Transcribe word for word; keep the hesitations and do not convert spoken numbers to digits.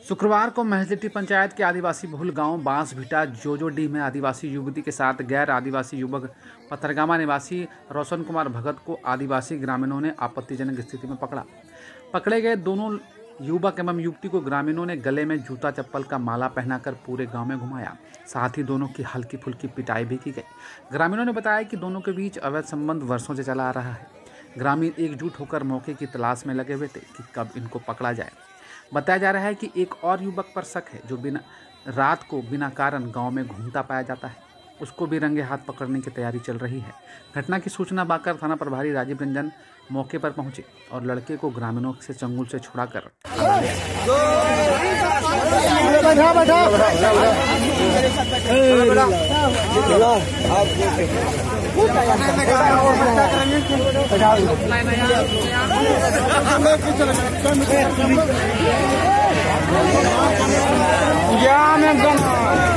शुक्रवार को महजिटी पंचायत के आदिवासी बहुल गांव बांसभिटा जोजोडीह में आदिवासी युवती के साथ गैर आदिवासी युवक पथरगामा निवासी रोशन कुमार भगत को आदिवासी ग्रामीणों ने आपत्तिजनक स्थिति में पकड़ा। पकड़े गए दोनों युवक एवं युवती को ग्रामीणों ने गले में जूता चप्पल का माला पहनाकर पूरे गांव में घुमाया। साथ ही दोनों की हल्की फुल्की पिटाई भी की गई। ग्रामीणों ने बताया कि दोनों के बीच अवैध संबंध वर्षों से चला आ रहा है। ग्रामीण एकजुट होकर मौके की तलाश में लगे हुए थे कि कब इनको पकड़ा जाए। बताया जा रहा है कि एक और युवक पर शक है जो बिना रात को बिना कारण गांव में घूमता पाया जाता है। उसको भी रंगे हाथ पकड़ने की तैयारी चल रही है। घटना की सूचना पाकर थाना प्रभारी राजीव रंजन मौके पर पहुंचे और लड़के को ग्रामीणों से चंगुल से छुड़ाकर या मैं